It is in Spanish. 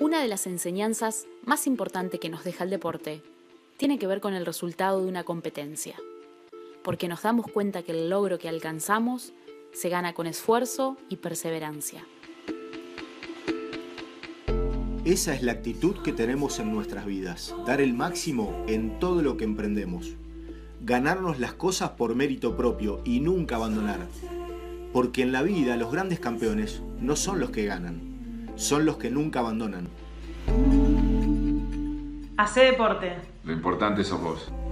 Una de las enseñanzas más importantes que nos deja el deporte tiene que ver con el resultado de una competencia, porque nos damos cuenta que el logro que alcanzamos se gana con esfuerzo y perseverancia. Esa es la actitud que tenemos en nuestras vidas, dar el máximo en todo lo que emprendemos, ganarnos las cosas por mérito propio y nunca abandonar, porque en la vida los grandes campeones no son los que ganan, son los que nunca abandonan. Hacé deporte. Lo importante sos vos.